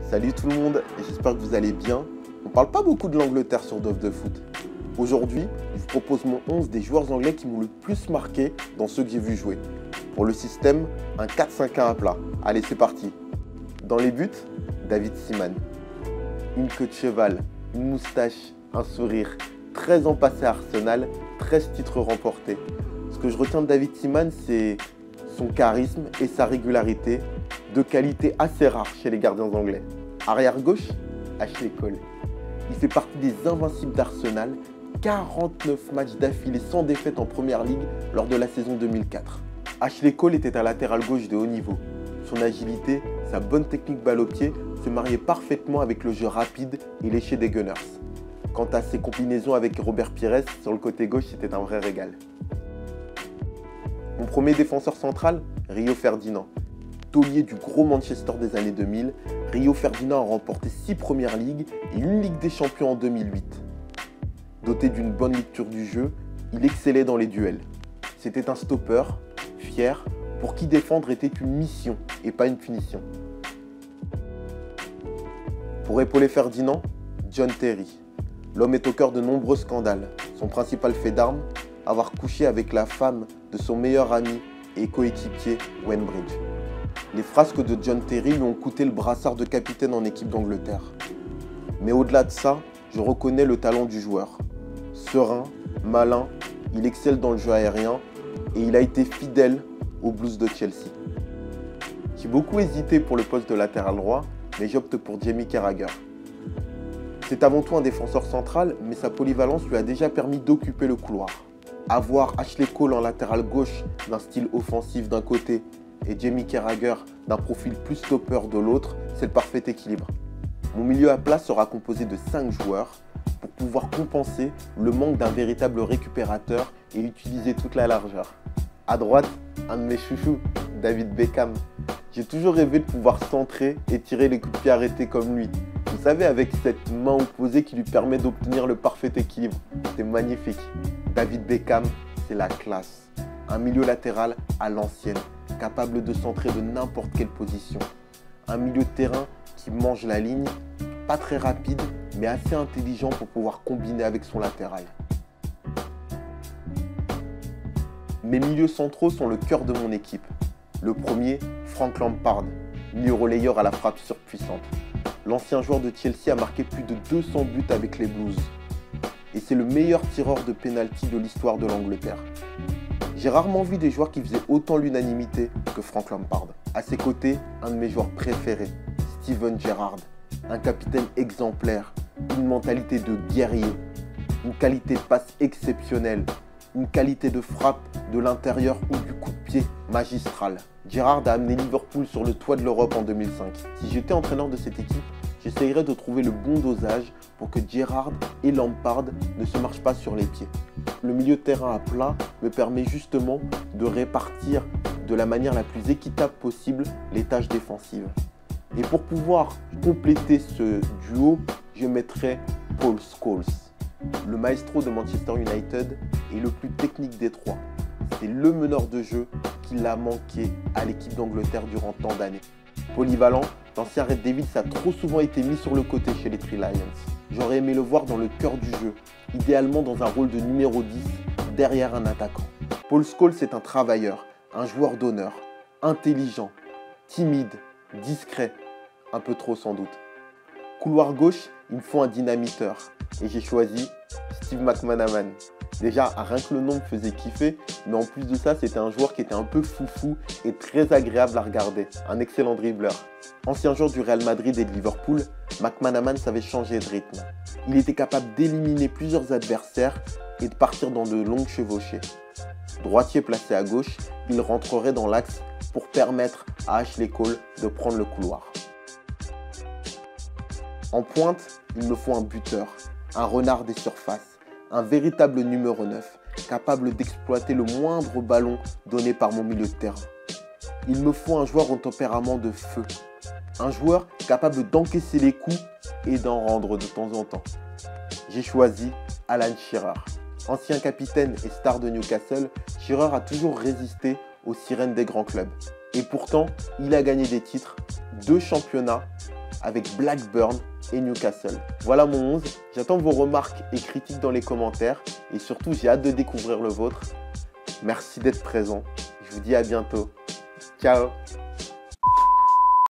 Salut tout le monde, et j'espère que vous allez bien. On parle pas beaucoup de l'Angleterre sur Dove de foot. Aujourd'hui, je vous propose mon 11 des joueurs anglais qui m'ont le plus marqué dans ceux que j'ai vu jouer. Pour le système, un 4-5-1 à plat. Allez, c'est parti. Dans les buts, David Seaman. Une queue de cheval, une moustache, un sourire. 13 ans passés à Arsenal, 13 titres remportés. Ce que je retiens de David Seaman, c'est son charisme et sa régularité, deux qualités assez rares chez les gardiens anglais. Arrière gauche, Ashley Cole. Il fait partie des invincibles d'Arsenal, 49 matchs d'affilée sans défaite en Première Ligue lors de la saison 2004. Ashley Cole était un latéral gauche de haut niveau. Son agilité, sa bonne technique balle au pied se mariaient parfaitement avec le jeu rapide et léché des Gunners. Quant à ses combinaisons avec Robert Pires sur le côté gauche, c'était un vrai régal. Mon premier défenseur central, Rio Ferdinand. Taulier du gros Manchester des années 2000, Rio Ferdinand a remporté 6 Premières Ligues et une Ligue des Champions en 2008. Doté d'une bonne lecture du jeu, il excellait dans les duels. C'était un stopper, fier, pour qui défendre était une mission et pas une punition. Pour épauler Ferdinand, John Terry. L'homme est au cœur de nombreux scandales. Son principal fait d'armes, avoir couché avec la femme de son meilleur ami et coéquipier Wayne Bridge. Les frasques de John Terry lui ont coûté le brassard de capitaine en équipe d'Angleterre. Mais au-delà de ça, je reconnais le talent du joueur. Serein, malin, il excelle dans le jeu aérien et il a été fidèle aux Blues de Chelsea. J'ai beaucoup hésité pour le poste de latéral droit, mais j'opte pour Jamie Carragher. C'est avant tout un défenseur central, mais sa polyvalence lui a déjà permis d'occuper le couloir. Avoir Ashley Cole en latéral gauche d'un style offensif d'un côté et Jamie Carragher d'un profil plus stopper de l'autre, c'est le parfait équilibre. Mon milieu à plat sera composé de 5 joueurs pour pouvoir compenser le manque d'un véritable récupérateur et utiliser toute la largeur. À droite, un de mes chouchous, David Beckham. J'ai toujours rêvé de pouvoir centrer et tirer les coups de pied arrêtés comme lui. Vous savez, avec cette main opposée qui lui permet d'obtenir le parfait équilibre. C'est magnifique. David Beckham, c'est la classe. Un milieu latéral à l'ancienne, capable de centrer de n'importe quelle position. Un milieu de terrain qui mange la ligne, pas très rapide, mais assez intelligent pour pouvoir combiner avec son latéral. Mes milieux centraux sont le cœur de mon équipe. Le premier, Frank Lampard, milieu relayeur à la frappe surpuissante. L'ancien joueur de Chelsea a marqué plus de 200 buts avec les Blues. Et c'est le meilleur tireur de pénalty de l'histoire de l'Angleterre. J'ai rarement vu des joueurs qui faisaient autant l'unanimité que Frank Lampard. À ses côtés, un de mes joueurs préférés, Steven Gerrard. Un capitaine exemplaire, une mentalité de guerrier, une qualité de passe exceptionnelle, une qualité de frappe de l'intérieur ou du coup de pied magistrale. Gerrard a amené Liverpool sur le toit de l'Europe en 2005. Si j'étais entraîneur de cette équipe, j'essayerais de trouver le bon dosage pour que Gerrard et Lampard ne se marchent pas sur les pieds. Le milieu de terrain à plat me permet justement de répartir de la manière la plus équitable possible les tâches défensives. Et pour pouvoir compléter ce duo, je mettrai Paul Scholes. Le maestro de Manchester United est le plus technique des trois. C'est le meneur de jeu qui l'a manqué à l'équipe d'Angleterre durant tant d'années. Polyvalent, l'ancien Red Devils a trop souvent été mis sur le côté chez les Three Lions. J'aurais aimé le voir dans le cœur du jeu, idéalement dans un rôle de numéro 10, derrière un attaquant. Paul Scholes est un travailleur, un joueur d'honneur, intelligent, timide, discret, un peu trop sans doute. Couloir gauche, il me faut un dynamiteur, et j'ai choisi Steve McManaman. Déjà, rien que le nom me faisait kiffer, mais en plus de ça, c'était un joueur qui était un peu foufou et très agréable à regarder. Un excellent dribbleur. Ancien joueur du Real Madrid et de Liverpool, McManaman savait changer de rythme. Il était capable d'éliminer plusieurs adversaires et de partir dans de longues chevauchées. Droitier placé à gauche, il rentrerait dans l'axe pour permettre à Ashley Cole de prendre le couloir. En pointe, il me faut un buteur, un renard des surfaces. Un véritable numéro 9, capable d'exploiter le moindre ballon donné par mon milieu de terrain. Il me faut un joueur au tempérament de feu. Un joueur capable d'encaisser les coups et d'en rendre de temps en temps. J'ai choisi Alan Shearer. Ancien capitaine et star de Newcastle, Shearer a toujours résisté aux sirènes des grands clubs. Et pourtant, il a gagné des titres, 2 championnats avec Blackburn et Newcastle. Voilà mon 11. J'attends vos remarques et critiques dans les commentaires. Et surtout, j'ai hâte de découvrir le vôtre. Merci d'être présent. Je vous dis à bientôt. Ciao!